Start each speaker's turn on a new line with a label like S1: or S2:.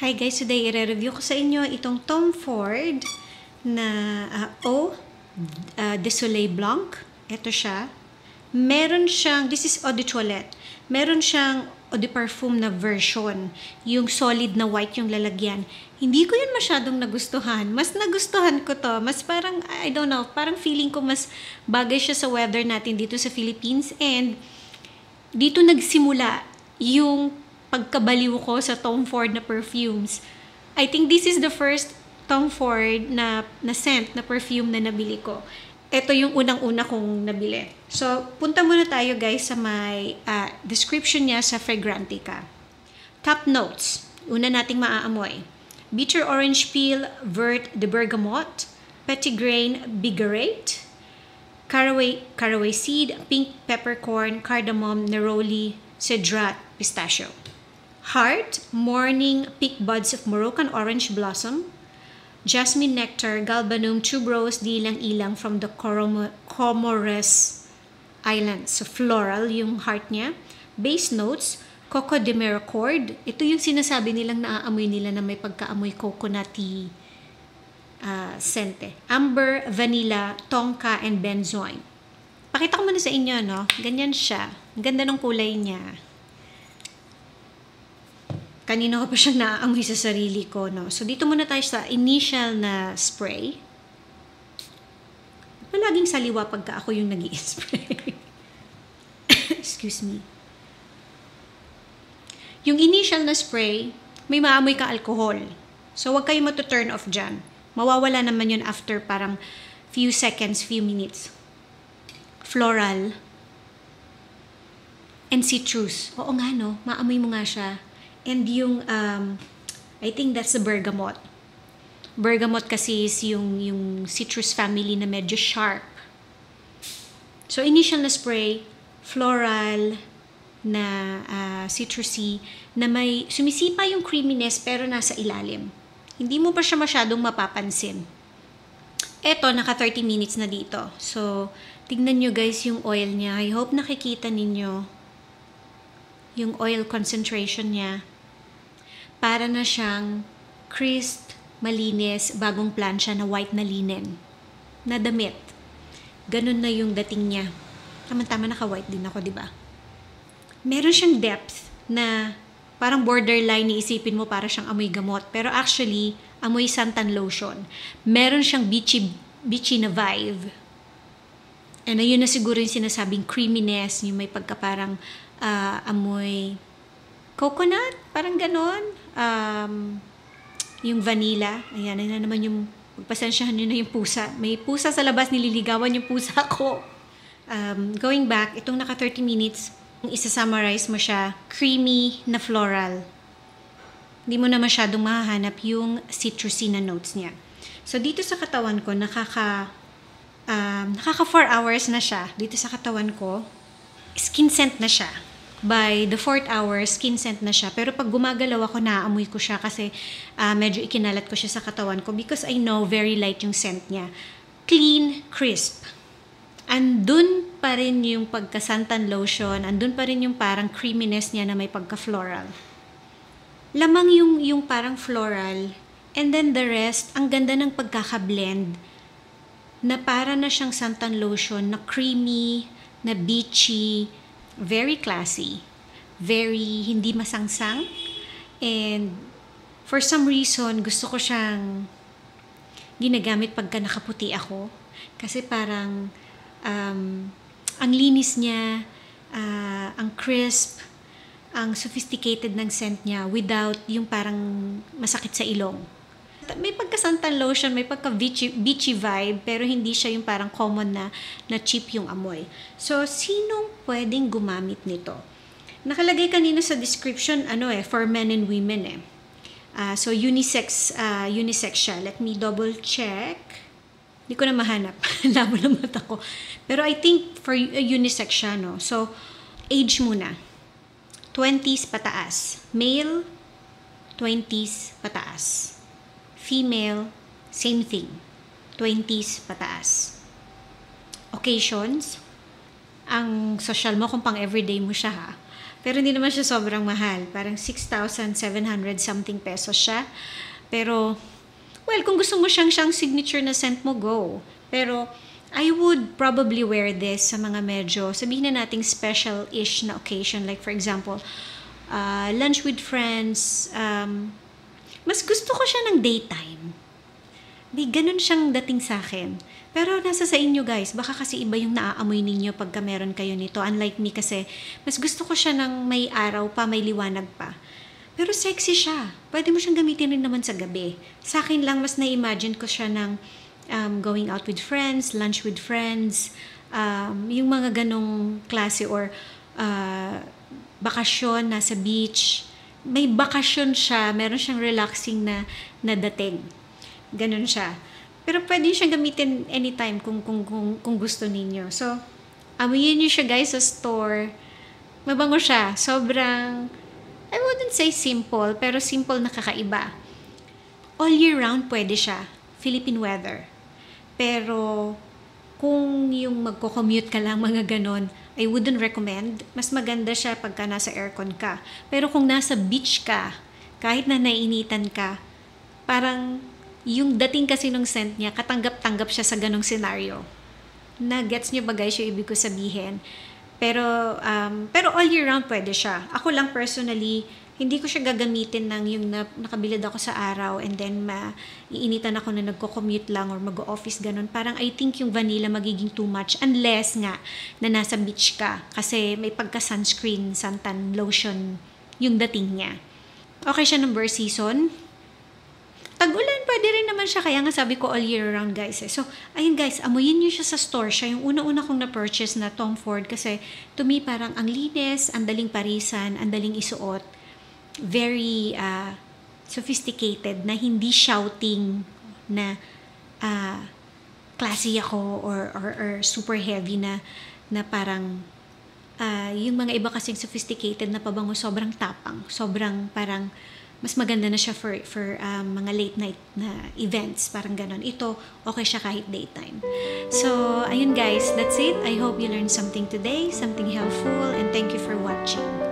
S1: Hi guys, today i-review ko sa inyo itong Tom Ford na de Soleil Blanc. Ito siya. Meron siyang, this is eau de toilette. Meron siyang eau de parfum na version. Yung solid na white yung lalagyan. Hindi ko yun masyadong nagustuhan. Mas nagustuhan ko to. Mas parang, I don't know, parang feeling ko mas bagay siya sa weather natin dito sa Philippines. And dito nagsimula yung pagkabaliw ko sa Tom Ford na perfumes. I think this is the first Tom Ford na scent, na perfume na nabili ko. Ito yung unang-una kong nabili. So, punta muna tayo guys sa may description niya sa Fragrantica. Top notes. Una nating maaamoy. Bitter orange peel, vert de bergamot, petitgrain bigarade, caraway seed, pink peppercorn, cardamom, neroli, cedrat, pistachio. Heart, morning pink buds of Moroccan orange blossom, jasmine nectar, galbanum, tuberose, dilang-ilang from the Comores Islands. So floral yung heart niya. Base notes, coco de miracord. Ito yung sinasabi nilang naaamoy nila na may pagkaamoy coconutty scent. Amber, vanilla, tonka, and benzoin. Pakita ko muna sa inyo, no? Ganyan siya. Ganda ng kulay niya. Kanina ko pa siyang naaamoy sa sarili ko, no? So, dito muna tayo sa initial na spray. Palaging saliwa pagka ako yung nag-i-spray. Excuse me. Yung initial na spray, may maamoy ka alcohol. So, huwag kayo matu-turn off dyan. Mawawala naman yun after parang few seconds, few minutes. Floral. And citrus. Oo nga, no? Maamoy mo nga siya. And yung, I think that's the bergamot. Bergamot kasi is yung citrus family na medyo sharp. So, initial na spray, floral, na citrusy, na may sumisipa yung creaminess pero nasa ilalim. Hindi mo pa siya masyadong mapapansin. Eto, naka 30 minutes na dito. So, tignan nyo guys yung oil niya. I hope nakikita ninyo yung oil concentration niya. Para na siyang crisp, malinis, bagong plansya na white na linen. Na damit. Ganun na yung dating niya. Tama-tama naka-white din ako, di ba? Meron siyang depth na parang borderline, iisipin mo para siyang amoy gamot. Pero actually, amoy santan lotion. Meron siyang beachy na vibe. And ayun na siguro yung sinasabing creaminess, yung may pagka parang amoy coconut, parang ganon. Yung vanilla, ayan na naman yung, pagpasensyahan nyo na yung pusa. May pusa sa labas, nililigawan yung pusa ko. Going back, itong naka 30 minutes, isa-summarize mo siya, creamy na floral. Hindi mo na masyadong mahahanap yung citrusy na notes niya. So, dito sa katawan ko, nakaka 4 hours na siya. Dito sa katawan ko, skin scent na siya. By the 4th hour, skin scent na siya. Pero pag gumagalaw ako, naaamoy ko siya kasi medyo ikinalat ko siya sa katawan ko because I know very light yung scent niya. Clean, crisp. Andun pa rin yung pagka-santan lotion, andun pa rin yung parang creaminess niya na may pagka-floral. Lamang yung parang floral, and then the rest, ang ganda ng pagkaka-blend na para na siyang santan lotion na creamy, na beachy, very classy, very hindi masangsang, and for some reason, gusto ko siyang ginagamit pagka nakaputi ako. Kasi parang, ang linis niya, ang crisp, ang sophisticated ng scent niya without yung parang masakit sa ilong. May pagka-santan lotion, may pagka-beachy vibe, pero hindi siya yung parang common na cheap yung amoy. So, sinong pwedeng gumamit nito? Nakalagay kanina sa description, for men and women so, unisex siya. Let me double check. Hindi ko na mahanap. Labo na mata ko. Pero I think for unisex siya, no? So, age muna. 20s pataas. Male, 20s pataas. Female, same thing. 20s pataas. Occasions, ang social mo kung pang everyday mo siya ha. Pero hindi naman siya sobrang mahal. Parang 6,700 something pesos siya. Pero, well, kung gusto mo siyang signature na scent mo, go. Pero, I would probably wear this sa mga medyo, sabihin na nating special-ish na occasion. Like, for example, lunch with friends. Mas gusto ko siya ng daytime. May ganun siyang dating sa akin. Pero nasa sa inyo guys, baka kasi iba yung naaamoy ninyo pagka meron kayo nito. Unlike me kasi, mas gusto ko siya ng may araw pa, may liwanag pa. Pero sexy siya. Pwede mo siyang gamitin rin naman sa gabi. Sa akin lang, mas na-imagine ko siya ng going out with friends, lunch with friends, yung mga ganong klase or bakasyon, nasa beach. May bakasyon siya, meron siyang relaxing na dating. Ganon siya. Pero pwede siyang gamitin anytime kung gusto ninyo. So, amuyin niyo siya guys sa store. Mabango siya. Sobrang, I wouldn't say simple, pero simple na kakaiba. All year round pwede siya. Philippine weather. Pero, kung yung magko-commute ka lang, mga ganon, I wouldn't recommend. Mas maganda siya pagka nasa aircon ka. Pero kung nasa beach ka, kahit na naiinitan ka, parang yung dating kasi ng scent niya, katanggap-tanggap siya sa ganong scenario. Na-gets niyo ba guys yung ibig ko sabihin? Pero all year round pwede siya. Ako lang personally, hindi ko siya gagamitin ng yung nakabilid ako sa araw and then iinitan ako na nagko-commute lang or mag-office ganun. Parang I think yung vanilla magiging too much unless nga na nasa beach ka kasi may pagka-sunscreen, suntan, lotion yung dating niya. Okay siya ng burst season. Tag-ulan, pwede rin naman siya. Kaya nga sabi ko all year round guys. So, ayun guys, amuyin nyo siya sa store. Siya yung una-una kong na-purchase na Tom Ford kasi to me parang ang linis, ang daling parisan, ang daling isuot. Very sophisticated na hindi shouting na classy ako or super heavy na parang yung mga iba kasing sophisticated na pabango sobrang tapang, sobrang parang mas maganda na siya for mga late night na events, parang ganon. Ito, okay siya kahit daytime. So, ayun guys, that's it. I hope you learned something today, something helpful, and thank you for watching.